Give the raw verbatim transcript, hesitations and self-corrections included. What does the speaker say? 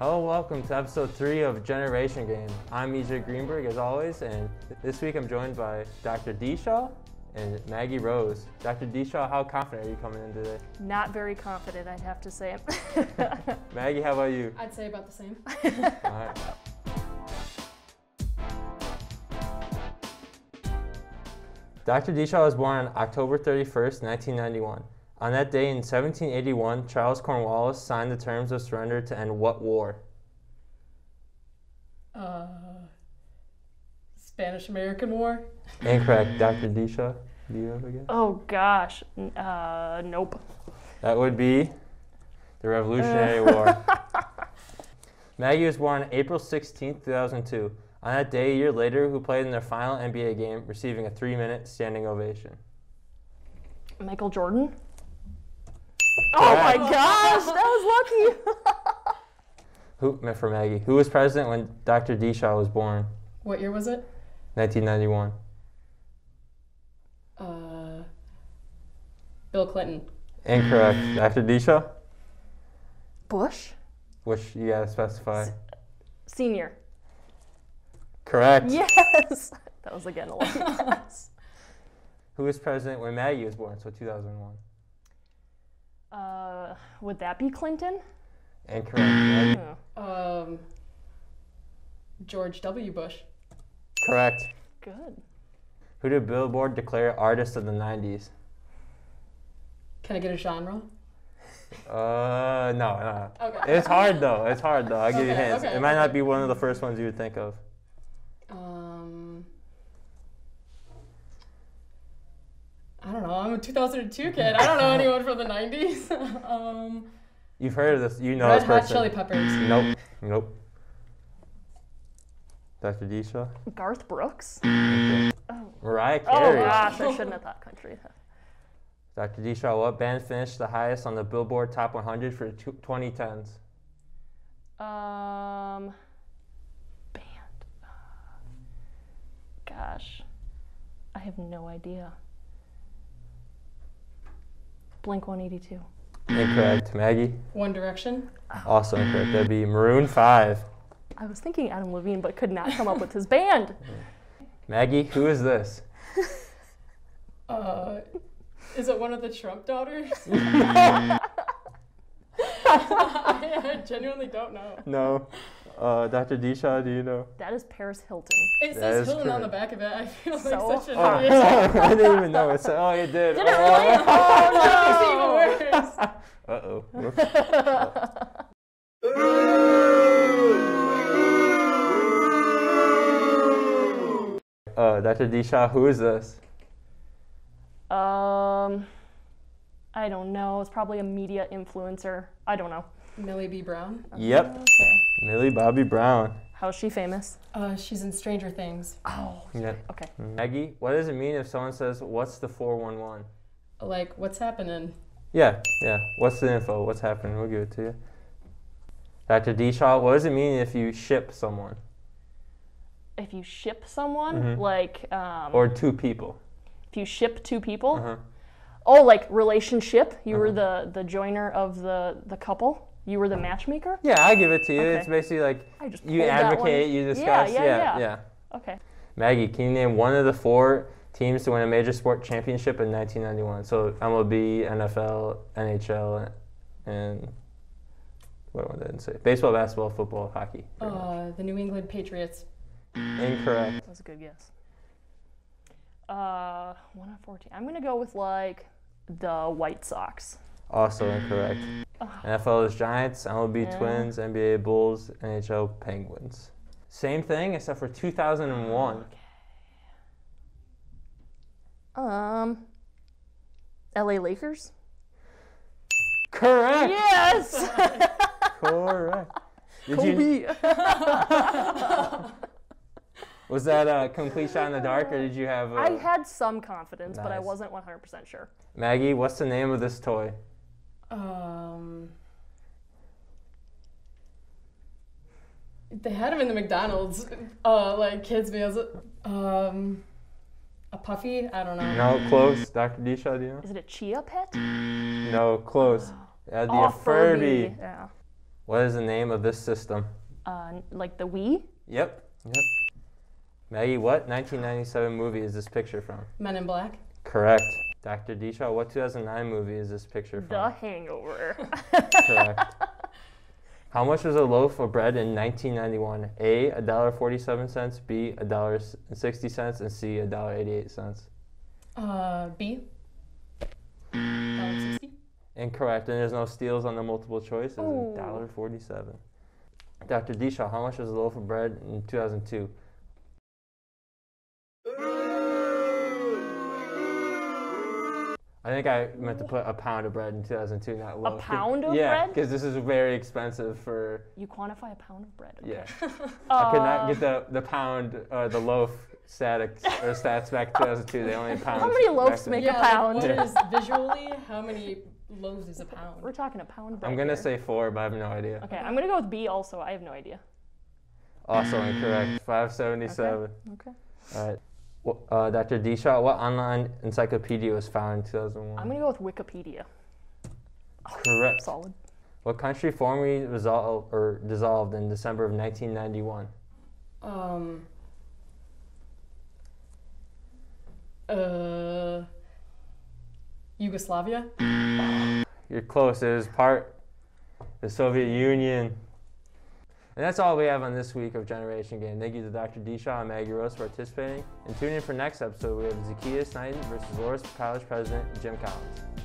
Hello, welcome to episode three of Generation Game. I'm E J Greenberg as always, and this week I'm joined by Doctor Deshaw and Maggie Rose. Doctor Deshaw, how confident are you coming in today? Not very confident, I'd have to say. Maggie, how about you? I'd say about the same. All right. Doctor Deshaw was born on October thirty-first, nineteen ninety-one. On that day in seventeen eighty-one, Charles Cornwallis signed the terms of surrender to end what war? Uh, Spanish-American War? Incorrect. Doctor Deshaw, do you have a guess? Oh gosh, uh, nope. That would be the Revolutionary War. Maggie was born on April sixteenth, two thousand two. On that day, a year later, who played in their final N B A game, receiving a three-minute standing ovation? Michael Jordan? Oh my gosh, that was lucky. Who, for Maggie, who was president when Doctor Deshaw was born? What year was it? nineteen ninety-one. Uh, Bill Clinton. Incorrect. Doctor Deshaw? Bush? Which you gotta specify. S- senior. Correct. Yes! That was again a lucky guess. Who was president when Maggie was born, so two thousand one? Uh, would that be Clinton? Incorrect. Maggie? Oh, Um, George W. Bush. Correct. good. Who did Billboard declare Artist of the nineties? Can I get a genre? Uh, no, no. Okay. It's hard though. It's hard though. I'll give you Okay, hints. okay, It might okay. not be one of the first ones you would think of. Um, I don't know. I'm a two thousand two kid. I don't know anyone from the nineties. um, You've heard of this. You know Red this Hot person. Chili Peppers. Nope. Nope. Doctor Deshaw? Garth Brooks? Okay. Oh, Mariah oh Carey. gosh, I shouldn't have thought country. Doctor Deshaw, what band finished the highest on the Billboard Top one hundred for the twenty tens? Um, band. Gosh, I have no idea. Blink one eighty-two. Incorrect. Maggie? One Direction. Also incorrect. That'd be Maroon five. I was thinking Adam Levine, but could not come up with his band. Maggie, who is this? Uh, is it one of the Trump daughters? I, I genuinely don't know. No. Uh, Doctor Deshaw, do you know? That is Paris Hilton. It That says is Hilton on the correct. back of it. I feel like So such an Oh, idiot. I didn't even know it. Oh, it did. Did it really? Oh, It's even worse. Uh-oh. Uh, Doctor Deshaw, who is this? no. Um, I don't know. It's probably a media influencer. I don't know. Millie B. Brown. Yep. Okay. Millie Bobby Brown. How's she famous? Uh, she's in Stranger Things. Oh, Yeah. okay. Maggie, what does it mean if someone says, what's the four one one? Like, what's happening? Yeah, yeah. What's the info? What's happening? We'll give it to you. Doctor Deshaw, what does it mean if you ship someone? If you ship someone, Mhm. like, um, Or two people? if you ship two people, Uh-huh. oh, like relationship. You were Uh-huh. the the joiner of the the couple. You were the matchmaker. Yeah, I give it to you. Okay. It's basically like I just you pulled that one. advocate, you discuss. Yeah, yeah, yeah. Okay. Maggie, can you name one of the four teams to win a major sport championship in nineteen ninety-one? So M L B, N F L, N H L, and what one did I say? Baseball, basketball, football, hockey. pretty much. Uh, the New England Patriots. Incorrect. That was a good guess. Uh, one out of fourteen. I'm gonna go with like the White Sox. Also incorrect. N F L is Giants, M L B Yeah. Twins, N B A Bulls, N H L Penguins. Same thing except for two thousand one. Um, L A Lakers. Correct. Yes. Correct. Did Kobe. you? Was that a complete shot in the dark, or did you have? A, I had some confidence, but I Nice. wasn't one hundred percent sure. Maggie, what's the name of this toy? Um, they had them in the McDonald's, uh, like kids meals. Um, a puffy? I don't know. No, close. Doctor Deshaw, do you know? Is it a Chia Pet? No, close. That'd be Oh, a Furby. Yeah. What is the name of this system? Uh, like the Wii? Yep. Yep. Maggie, what nineteen ninety-seven movie is this picture from? Men in Black. Correct. Doctor Deshaw, what two thousand nine movie is this picture from? The Hangover. Correct. How much was a loaf of bread in nineteen ninety-one? A, one dollar and forty-seven cents, B, one dollar and sixty cents, and C, one dollar and eighty-eight cents. Uh, B. one dollar and sixty. Incorrect, and there's no steals on the multiple choice. It's Ooh. one dollar and forty-seven cents. Doctor Deshaw, how much was a loaf of bread in two thousand two? I think I meant to put a pound of bread in two thousand two, not loaf. pound of yeah, bread? Yeah, because this is very expensive for... You quantify a pound of bread. Okay. Yeah. Uh, I could not get the, the pound, uh, the loaf statics, or stats back in two thousand two. They only had pounds. How many loaves back make then. a Yeah, pound? like, what is visually, how many loaves is a pound? We're talking a pound of bread I'm going to here. say four, but I have no idea. Okay, I'm going to go with B also. I have no idea. Also incorrect. five seventy-seven. Okay. All right. Well, uh, Doctor Deshaw, what online encyclopedia was founded in two thousand one? I'm going to go with Wikipedia. Correct. Solid. What country formally resolved or dissolved in December of nineteen ninety-one? Um. Uh. Yugoslavia. You're close. It was part of the Soviet Union. And that's all we have on this week of Generation Game. Thank you to Doctor Deshaw and Maggie Rose for participating. And tune in for next episode. We have Zacchaeus Knighton versus Loris College President Jim Collins.